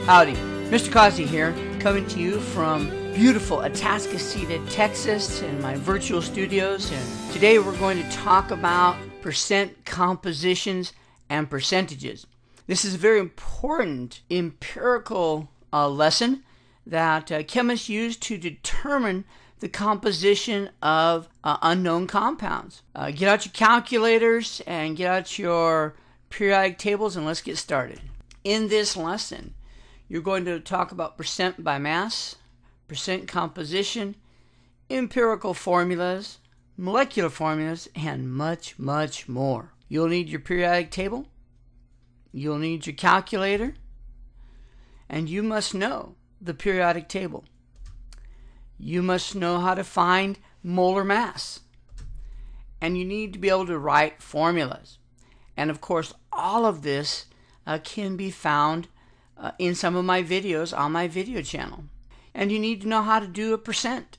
Howdy, Mr. Causey here, coming to you from beautiful Atascocita, Texas, in my virtual studios. And today we're going to talk about percent compositions and percentages. This is a very important empirical lesson that chemists use to determine the composition of unknown compounds. Get out your calculators and get out your periodic tables and let's get started. In this lesson, you're going to talk about percent by mass, percent composition, empirical formulas, molecular formulas, and much, much more. You'll need your periodic table, you'll need your calculator, and you must know the periodic table. You must know how to find molar mass, and you need to be able to write formulas. And of course, all of this can be found in some of my videos on my video channel. And you need to know how to do a percent.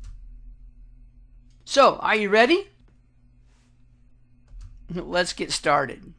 So, are you ready? Let's get started.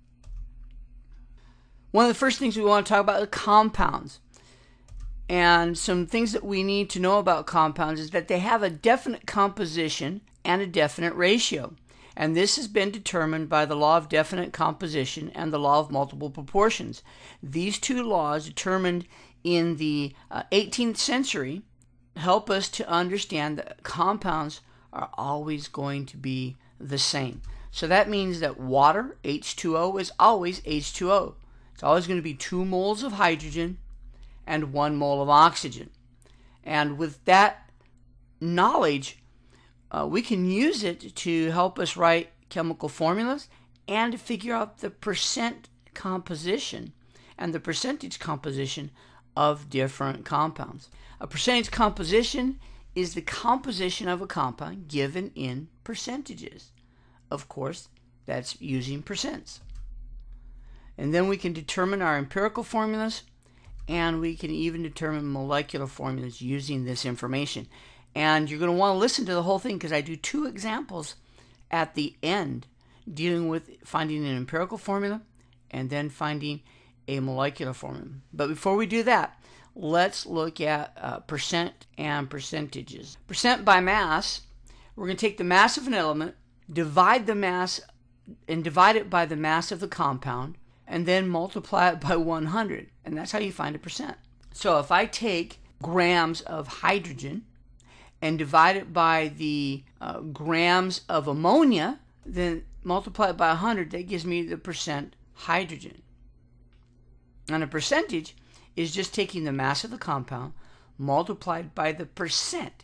One of the first things we want to talk about are compounds. And some things that we need to know about compounds is that they have a definite composition and a definite ratio. And this has been determined by the law of definite composition and the law of multiple proportions. These two laws, determined in the 18th century, help us to understand that compounds are always going to be the same. So that means that water, H2O, is always H2O. It's always going to be 2 moles of hydrogen and 1 mole of oxygen. And with that knowledge, we can use it to help us write chemical formulas and to figure out the percent composition and the percentage composition of different compounds. A percentage composition is the composition of a compound given in percentages. Of course, that's using percents. And then we can determine our empirical formulas, and we can even determine molecular formulas using this information. And you're going to want to listen to the whole thing because I do 2 examples at the end dealing with finding an empirical formula and then finding a molecular formula. But before we do that, let's look at percent and percentages. Percent by mass, we're going to take the mass of an element, divide the mass, and divide it by the mass of the compound, and then multiply it by 100. And that's how you find a percent. So if I take grams of hydrogen and divide it by the grams of ammonia, then multiply it by 100, that gives me the percent hydrogen. And a percentage is just taking the mass of the compound multiplied by the percent.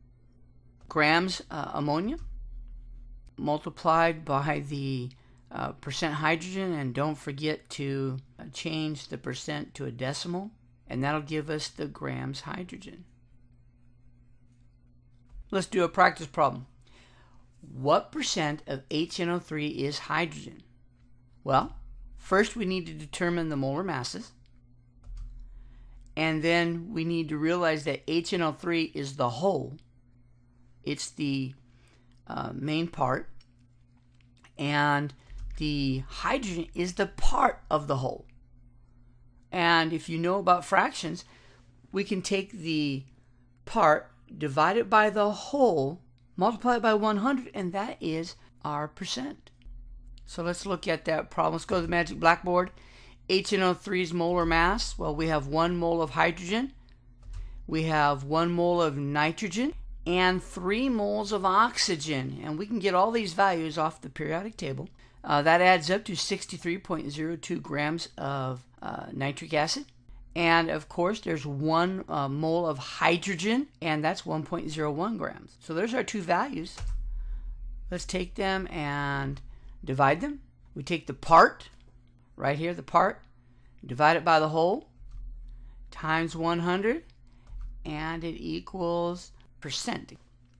Grams ammonia multiplied by the percent hydrogen, and don't forget to change the percent to a decimal, and that'll give us the grams hydrogen. Let's do a practice problem. What percent of HNO3 is hydrogen? Well, first we need to determine the molar masses, and then we need to realize that HNO3 is the whole. It's the main part, and the hydrogen is the part of the whole. And if you know about fractions, we can take the part, divide it by the whole, multiply it by 100, and that is our percent. So let's look at that problem. Let's go to the magic blackboard. HNO3's molar mass, well, we have 1 mole of hydrogen, we have 1 mole of nitrogen, and 3 moles of oxygen. And we can get all these values off the periodic table. That adds up to 63.02 grams of nitric acid. And of course, there's 1 mole of hydrogen, and that's 1.01 grams. So there's our 2 values. Let's take them and divide them. We take the part, right here, the part, divide it by the whole, times 100, and it equals percent.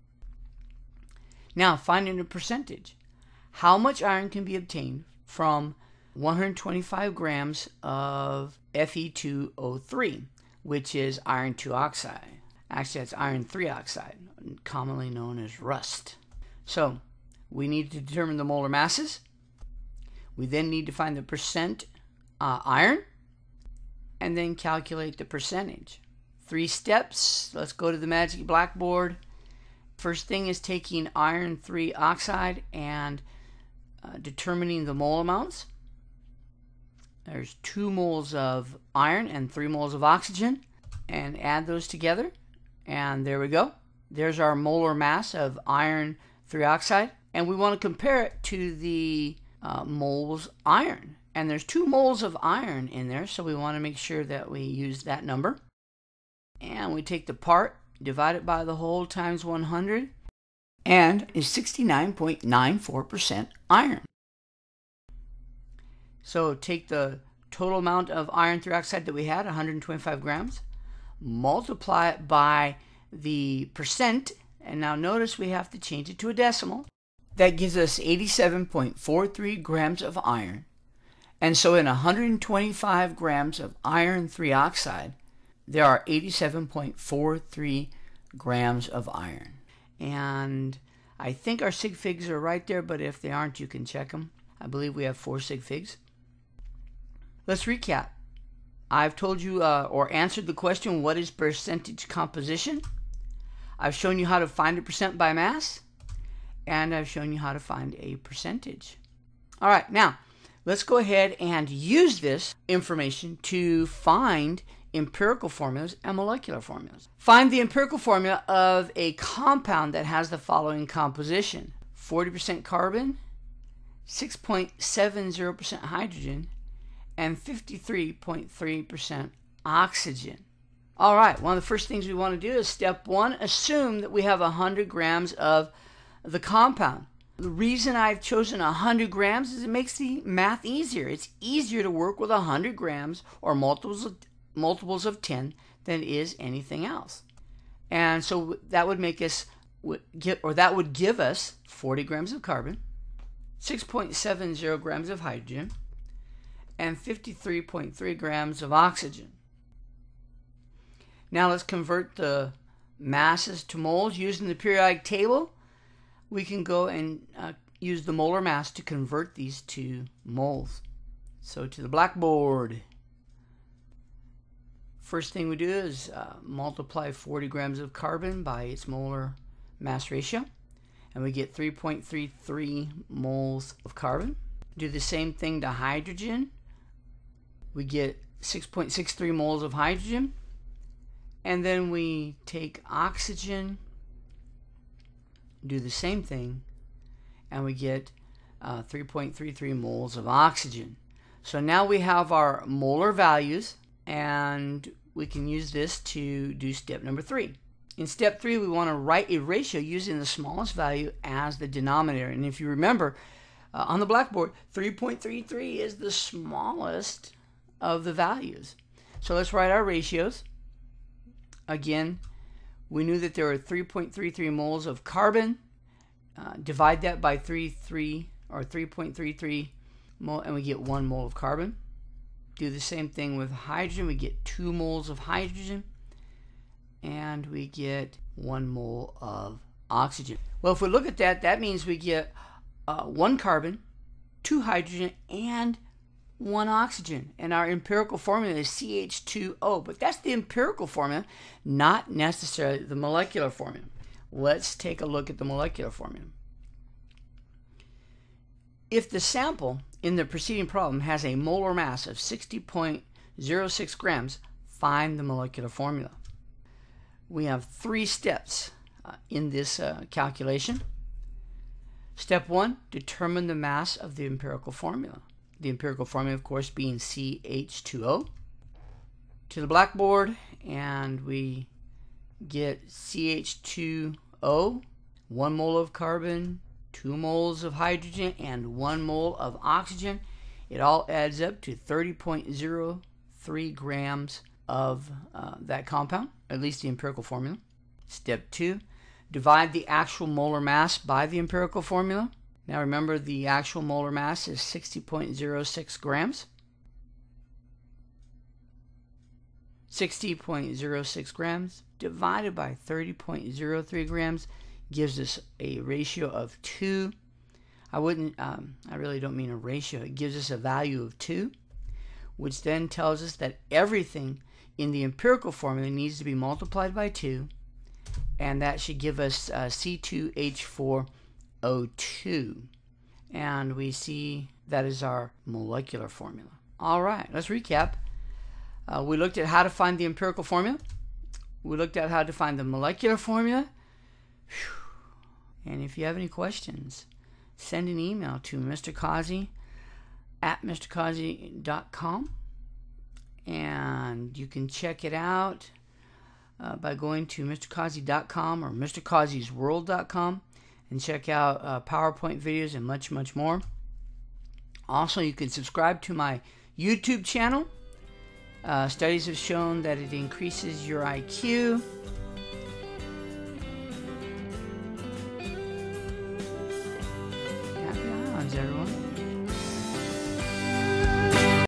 Now, finding a percentage. How much iron can be obtained from 125 grams of Fe2O3, which is iron 2 oxide. Actually, that's iron 3 oxide, commonly known as rust. So, we need to determine the molar masses. We then need to find the percent iron. and then calculate the percentage. 3 steps. Let's go to the magic blackboard. First thing is taking iron 3 oxide and determining the mole amounts. There's 2 moles of iron and 3 moles of oxygen, and add those together, and there we go. There's our molar mass of iron 3 oxide, and we want to compare it to the moles iron. And there's 2 moles of iron in there, so we want to make sure that we use that number. And we take the part, divide it by the whole times 100, and is 69.94% iron. So take the total amount of iron 3 oxide that we had, 125 grams, multiply it by the percent, and now notice we have to change it to a decimal. That gives us 87.43 grams of iron. And so in 125 grams of iron 3 oxide, there are 87.43 grams of iron. And I think our sig figs are right there, but if they aren't, you can check them. I believe we have 4 sig figs. Let's recap. I've told you or answered the question, what is percentage composition? I've shown you how to find a percent by mass, and I've shown you how to find a percentage. All right, now let's go ahead and use this information to find empirical formulas and molecular formulas. Find the empirical formula of a compound that has the following composition: 40% carbon, 6.70% hydrogen, and 53.3% oxygen. All right, one of the first things we want to do is step 1, assume that we have 100 grams of the compound. The reason I've chosen 100 grams is it makes the math easier. It's easier to work with 100 grams or multiples of 10 than it is anything else. And so that would make us that would give us 40 grams of carbon, 6.70 grams of hydrogen, and 53.3 grams of oxygen. Now let's convert the masses to moles. Using the periodic table, we can go and use the molar mass to convert these to moles. So to the blackboard. First thing we do is multiply 40 grams of carbon by its molar mass ratio, and we get 3.33 moles of carbon. Do the same thing to hydrogen. We get 6.63 moles of hydrogen, and then we take oxygen, do the same thing, and we get 3.33 moles of oxygen. So now we have our molar values, and we can use this to do step number 3. In step 3, we want to write a ratio using the smallest value as the denominator. And if you remember, on the blackboard, 3.33 is the smallest of the values. So let's write our ratios. Again, we knew that there were 3.33 moles of carbon. Divide that by 3.33 mole, and we get 1 mole of carbon. Do the same thing with hydrogen. We get 2 moles of hydrogen, and we get 1 mole of oxygen. Well, if we look at that, that means we get 1 carbon, 2 hydrogen, and 1 oxygen. And our empirical formula is CH2O. But that's the empirical formula, not necessarily the molecular formula. Let's take a look at the molecular formula. If the sample in the preceding problem has a molar mass of 60.06 grams, find the molecular formula. We have 3 steps in this calculation. Step 1, determine the mass of the empirical formula. The empirical formula, of course, being CH2O. To the blackboard, and we get CH2O, 1 mole of carbon, 2 moles of hydrogen, and 1 mole of oxygen. It all adds up to 30.03 grams of that compound, at least the empirical formula. Step 2, divide the actual molar mass by the empirical formula. Now remember, the actual molar mass is 60.06 grams. 60.06 grams divided by 30.03 grams gives us a ratio of 2. I really don't mean a ratio. It gives us a value of 2. which then tells us that everything in the empirical formula needs to be multiplied by 2, and that should give us C2H4O2. And we see that is our molecular formula. All right, let's recap. We looked at how to find the empirical formula. We looked at how to find the molecular formula. And if you have any questions, send an email to mrcausey@mrcausey.com. And you can check it out by going to mrcausey.com or mrcauseysworld.com and check out PowerPoint videos and much, much more. Also, you can subscribe to my YouTube channel. Studies have shown that it increases your IQ